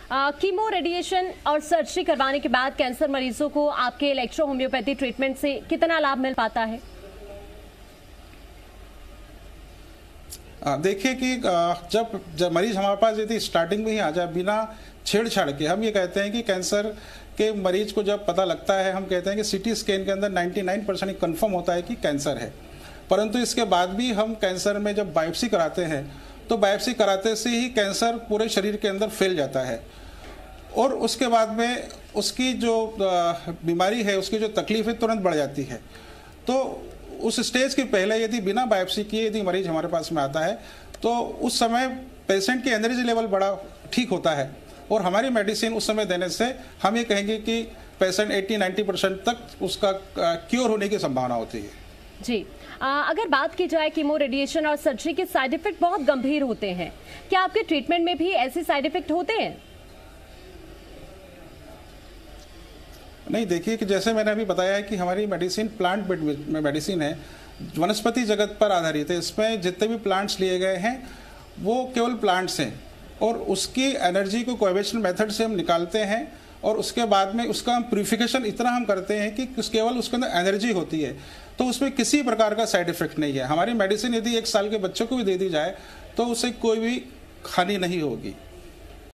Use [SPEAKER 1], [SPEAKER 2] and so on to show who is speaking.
[SPEAKER 1] Chemo, radiation और surgery करवाने के बाद कैंसर मरीजों को आपके इलेक्ट्रो होम्योपैथी ट्रीटमेंट से कितना लाभ मिल पाता है?
[SPEAKER 2] देखिए कि जब मरीज हमारे पास यदि स्टार्टिंग में ही आ जाए बिना छेड़छाड़ के, हम ये कहते हैं कि कैंसर के मरीज को जब पता लगता है, हम कहते हैं कि सीटी स्कैन के अंदर 99% कंफर्म होता है कि कैंसर है। परंतु इसके बाद भी हम कैंसर में जब बायोप्सी कराते हैं तो बायोप्सी कराते से ही कैंसर पूरे शरीर के अंदर फैल जाता है और उसके बाद में उसकी जो बीमारी है, उसकी जो तकलीफ है तुरंत बढ़ जाती है। तो उस स्टेज के पहले यदि बिना बायोप्सी किए यदि मरीज हमारे पास में आता है तो उस समय पेशेंट की एनर्जी लेवल बड़ा ठीक होता है और हमारी मेडिसिन उस समय देने से हम ये कहेंगे कि पेशेंट 80-90% तक उसका क्योर होने की संभावना होती है।
[SPEAKER 1] जी, अगर बात की जाए कीमो, रेडिएशन और सर्जरी के साइड इफेक्ट बहुत गंभीर होते हैं, क्या आपके ट्रीटमेंट में भी ऐसे साइड इफेक्ट होते हैं?
[SPEAKER 2] नहीं, देखिए कि जैसे मैंने अभी बताया है कि हमारी मेडिसिन प्लांट में मेडिसिन है, वनस्पति जगत पर आधारित है। इसमें जितने भी प्लांट्स लिए गए हैं वो केवल प्लांट्स हैं और उसकी एनर्जी को कोएबिटेशन मेथड से हम निकालते हैं और उसके बाद में उसका हम प्यूरिफिकेशन इतना हम करते हैं कि केवल उसके अंदर एनर्जी होती है, तो उसमें किसी प्रकार का साइड इफेक्ट नहीं है। हमारी मेडिसिन यदि 1 साल के बच्चों को भी दे दी जाए तो उससे कोई भी हानि नहीं होगी।